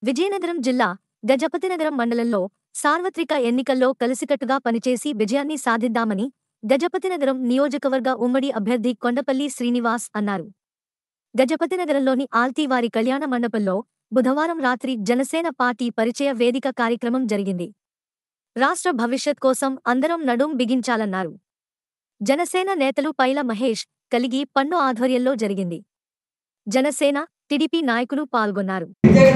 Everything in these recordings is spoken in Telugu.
విజయనగరం జిల్లా గజపతినగరం మండలంలో సార్వత్రిక ఎన్నికల్లో కలిసికట్టుగా పనిచేసి విజయాన్ని సాధిద్దామని గజపతినగరం నియోజకవర్గ ఉమ్మడి అభ్యర్థి కొండపల్లి శ్రీనివాస్ అన్నారు. గజపతినగరంలోని ఆల్తీవారి కళ్యాణ మండపంలో బుధవారం రాత్రి జనసేన పార్టీ పరిచయ వేదిక కార్యక్రమం జరిగింది. రాష్ట్ర భవిష్యత్ కోసం అందరం నడుం బిగించాలన్నారు. జనసేన నేతలు పైల మహేష్, కలిగి పన్ను ఆధ్వర్యంలో జరిగింది. జనసేన, టీడీపీ నాయకులు పాల్గొన్నారు.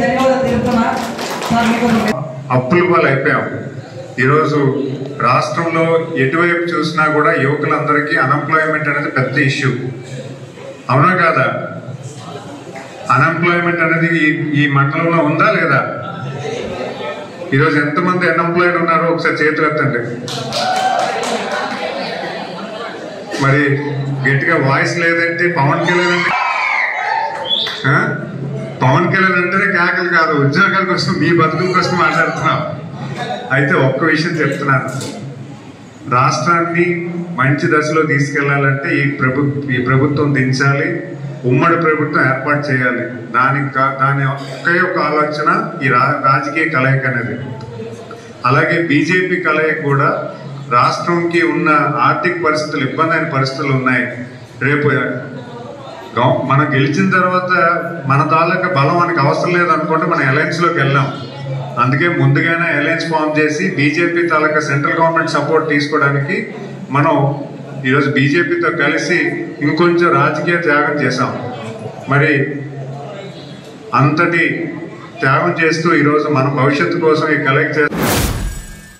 అప్పుల పాలు అయిపోయాం. ఈరోజు రాష్ట్రంలో ఎటువైపు చూసినా కూడా యువకులందరికీ అన్ఎంప్లాయ్మెంట్ అనేది పెద్ద ఇష్యూ. అవునా కాదా? అన్ఎంప్లాయ్మెంట్ అనేది ఈ మండలంలో ఉందా లేదా? ఈరోజు ఎంతమంది అన్ఎంప్లాయిడ్ ఉన్నారో ఒకసారి చేతులు ఎత్తండి. మరి గట్టిగా వాయిస్ లేదంటే పవన్ కళ్యాణ్ అంటేనే కేకలు కాదు, ఉద్యోగాల కోసం, మీ బతుకుల కోసం మాట్లాడుతున్నాం. అయితే ఒక్క విషయం చెప్తున్నాను, రాష్ట్రాన్ని మంచి దశలో తీసుకెళ్లాలంటే ఈ ప్రభుత్వం దించాలి, ఉమ్మడి ప్రభుత్వం ఏర్పాటు చేయాలి. దాని ఒకే ఒక ఆలోచన ఈ రాజకీయ కలయిక అనేది. అలాగే బీజేపీ కలయిక కూడా రాష్ట్రంకి ఉన్న ఆర్థిక పరిస్థితులు, ఇబ్బందైన పరిస్థితులు ఉన్నాయి. రేపు మనం గెలిచిన తర్వాత మన తాలూకా బలం మనకు అవసరం లేదనుకుంటే మనం అలయన్స్లోకి వెళ్ళాం. అందుకే ముందుగానే అలయన్స్ ఫామ్ చేసి బీజేపీ తాలూకా సెంట్రల్ గవర్నమెంట్ సపోర్ట్ తీసుకోవడానికి మనం ఈరోజు బీజేపీతో కలిసి ఇంకొంచెం రాజకీయ త్యాగం చేశాం. మరి అంతటి త్యాగం చేస్తూ ఈరోజు మన భవిష్యత్తు కోసం ఈ కలెక్ట్